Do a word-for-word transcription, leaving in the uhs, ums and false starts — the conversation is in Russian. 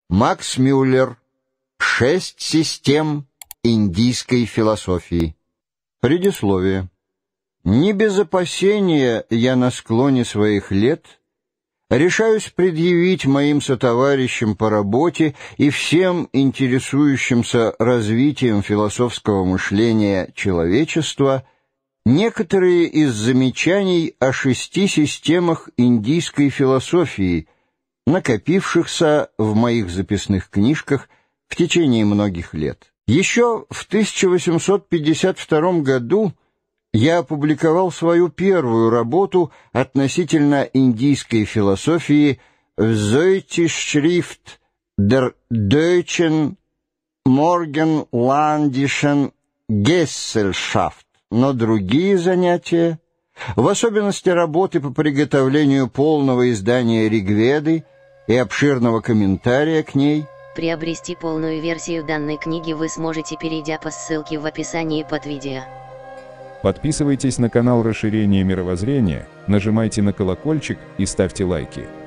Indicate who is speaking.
Speaker 1: Макс Мюллер. Шесть систем индийской философии. Предисловие. Не без опасения я на склоне своих лет решаюсь предъявить моим сотоварищам по работе и всем интересующимся развитием философского мышления человечества некоторые из замечаний о шести системах индийской философии, накопившихся в моих записных книжках в течение многих лет. Еще в тысяча восемьсот пятьдесят втором году я опубликовал свою первую работу относительно индийской философии «Zeitschrift der Deutschen Morgenländischen Gesellschaft», но другие занятия, в особенности работы по приготовлению полного издания Ригведы и обширного комментария к ней.
Speaker 2: Приобрести полную версию данной книги вы сможете, перейдя по ссылке в описании под видео.
Speaker 3: Подписывайтесь на канал «Расширение мировоззрения», нажимайте на колокольчик и ставьте лайки.